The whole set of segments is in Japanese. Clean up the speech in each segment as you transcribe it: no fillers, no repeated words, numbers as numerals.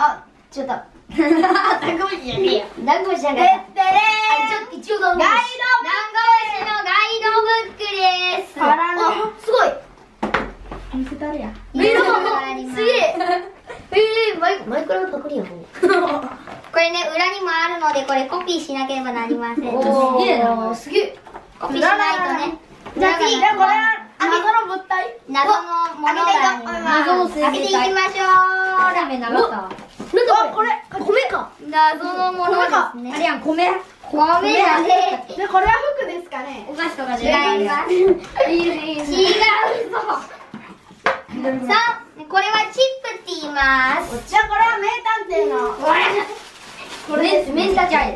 あ、ちょっと。ダンゴムシじゃねえよ。ダンゴムシじゃねえ。一応ダンゴムシ。ダンゴムシのガイドブックです。あ、すごい。見せたるやん。すげえ。マイクラパクリやん。これね、裏にもあるので、これコピーしなければなりません。すげえな。すげえ。コピーしないとね。じゃあ次、これは謎の物体。謎のものが開けていきましょう。ダメなかった。これ米か。謎のものですね。あれやん、米だね。でこれは服ですかね。お菓子とかじゃない。違います。違うぞ。さあ、これはチップって言います。じゃあこれは名探偵の。これ名探偵。違うよ。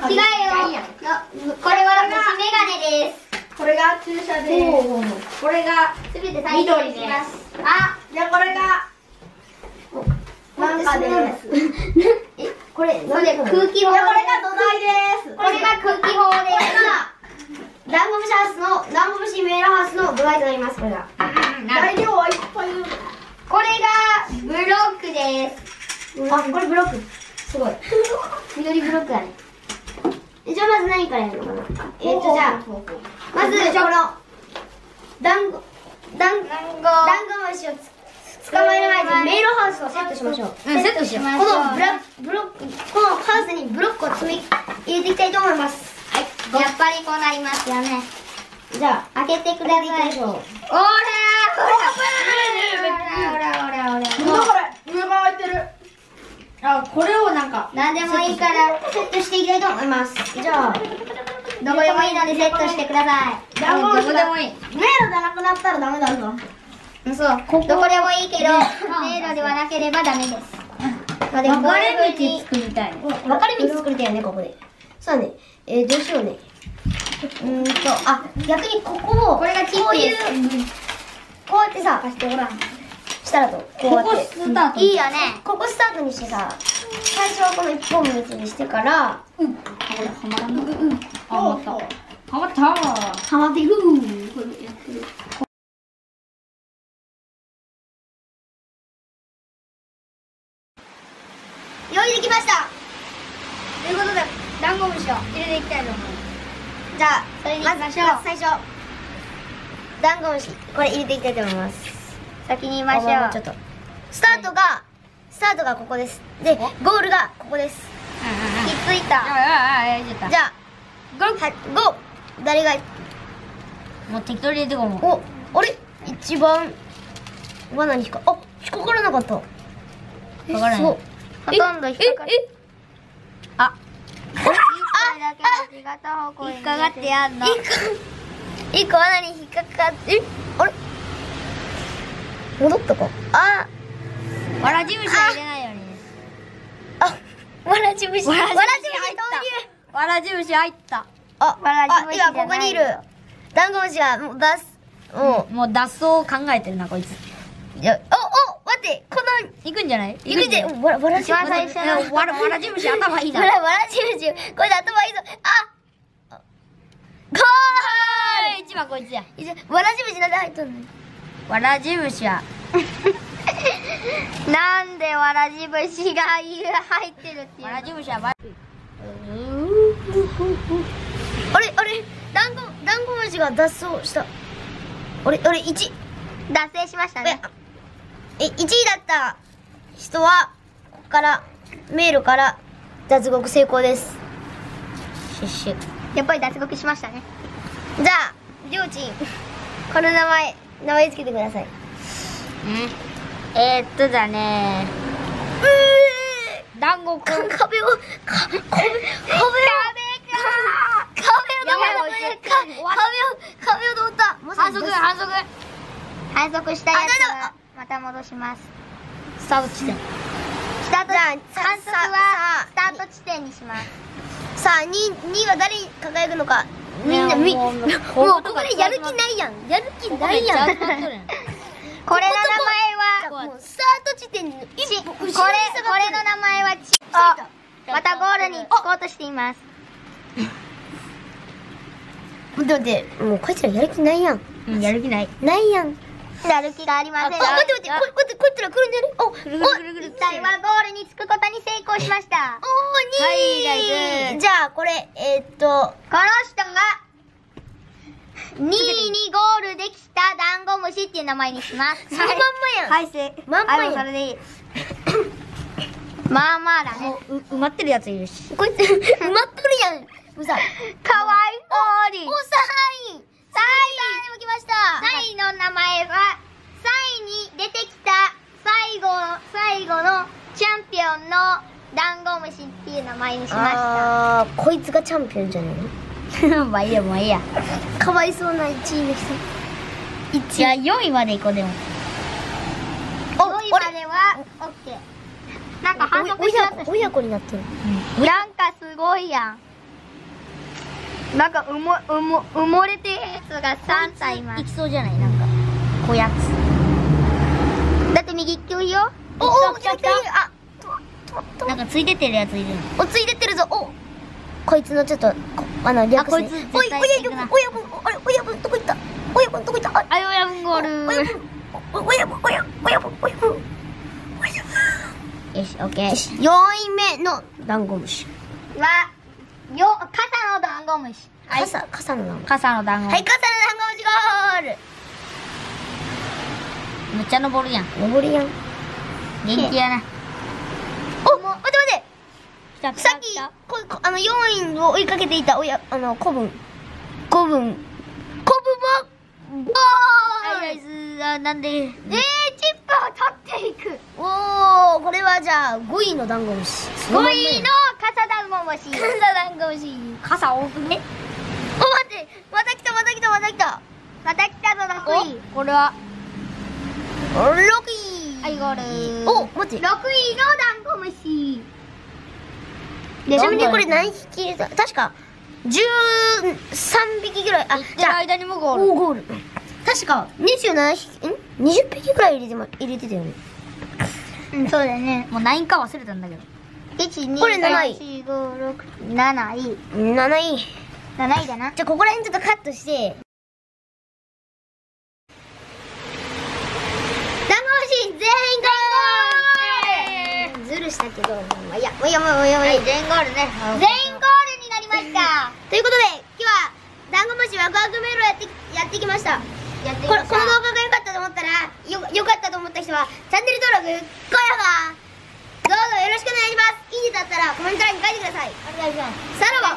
これは虫眼鏡です。これが注射です。これがすべて最初にします。あ、じゃあこれがなんかです。これ空気砲。これが土台です。これが空気砲です。ダンゴムシハウスのダンゴムシメイラハウスの土台となります。これが材料はいっぱい。これがブロックです。あ、これブロック。すごい。緑ブロックだね。じゃあまず何からやるのかな。じゃあまずこのダンゴムシを捕まえる前にメイロハウスをセットしましょう。セットしましょう。このハウスにブロックを積み入れていきたいと思います。はい。やっぱりこうなりますよね。じゃあ開けてください。おらー。あ、これをなんか何でもいいからセットしていきたいと思います。じゃあどこでもいいのでセットしてください。どこでもいい。迷路じゃなくなったらダメだぞ。そう、どこでもいいけど迷路ではなければダメです。分かれ道作りたい。分かれ道作りたいよね、ここで。そうね。どうしようね。あ、逆にここをこれがチップです。こうやってさ、したらとこうやっていいよね。ここスタートにしてさ、最初はこの一本道にしてから、これはまらんの。はまった。はまってる。用意できました。ということでダンゴムシを入れていきたいと思います。じゃあそれに行きましょう。まず最初ダンゴムシこれ入れていきたいと思います。先に言いましょう。ちょっとスタートがここです。でゴールがここです。ひっついた。じゃあ5誰がもう適当に入れてこう。お、あれ一番罠に引っかからなかった。引っかからない。ほとんど引っかかる。あ、引っかかってやんの。一個罠に引っかかって、あれ戻ったか。わらじ虫は入れないように。わらじ虫投入。わらじ虫入った。今ここにいるダンゴムシがもう脱走を考えてるなこいつ。待って、行くんじゃない？行くんじゃない？わらじ虫頭いいな。わらじ虫これで頭いいぞ。一番こいつや。わらじ虫なんで入っとんの？わらじ虫はなんでわらじ虫が入ってるっていう。わらじ虫はあれダンゴムシが脱走した。1脱線しましたね。1位だった人はここから迷路から脱獄成功です。やっぱり脱獄しましたね。じゃありょうちんこの名前つけてください。だね。団子くん。壁を通った。反則したやつはまた戻します。スタート地点。反則はスタート地点にします。さあ2位は誰に輝くのか。みんなもうここでやる気ないやん。これの名前はスタート地点にこれの名前はまたゴールに着こうとしています。待って、もうこいつらやる気ないやん。やる気ないやん。 やる気がありません。 待って待って、こいつら来るんじゃね？ 一体はゴールに着くことに成功しました。 はい、じゃあ、これ、 この人が、2位にゴールできたダンゴムシっていう名前にします。 そのまんまやん。 はい、 まんまやん。 それでいい。まあまあだね。 埋まってるやついるし。こいつ、埋まってるやん。うざい。 かわいそうに。 お、3位。3位にも来ました。 3位の名前は、3位に出てきた最後のチャンピオンのダンゴムシっていう名前にしました。 こいつがチャンピオンじゃねえの？まあいいや、もういいや。かわいそうな1位の人。 じゃあ4位まで行こう、でも。4位までは、オッケー。なんか反則します。 親子になってる。 なんかすごいやん。なんか埋もれてるやつが3体います。 いきそうじゃない？なんか、こやつ。 だって右利き多いよ。 来た。なんかついてってるやついる。ついてってるぞ。こいつのちょっと、略すね。 こいつ、 親分、どこ行った？親分どこ行った？ 親分ゴール。 親分。よし、オッケー。4位目のダンゴムシ。 は、傘のダンゴムシ。 傘のダンゴムシ。 傘のダンゴムシ。 はい、傘のダンゴムシゴール。 めっちゃ登るやん。 登るやん。 元気やな。 待って。さっき、4位を追いかけていた古文。ゴール。 なんで、チップを取っていく。 これはじゃあ、5位のダンゴムシ。 5位の傘ダンゴムシ。傘多くね。 待って、また来た。 また来たぞ、6位。 これは、6位。 はい、ゴール。 待って。 6位のダンゴムシ。 ちなみにこれ何匹入れた？確か、13匹ぐらい。 じゃあ、間にもゴール。 ゴール。確か、27匹、20匹ぐらい入れてたよね。 そうだよね。 もう何か忘れたんだけど。 1、2、 これ7位。 4、5、6、7位。 7位。 7位だな。 じゃあ、ここら辺ちょっとカットして。ダンゴムシ全員ゴール。ズルしたけど、いや、全員ゴールね。 全員ゴールになりました。 ということで、今日は、ダンゴムシワクワクメールをやってきました。この動画が良かったと思ったら、良かったと思った人は、チャンネル登録、高評価、どうぞよろしくお願いします。いいねだったらコメント欄に書いてください。 お願いします。 さらば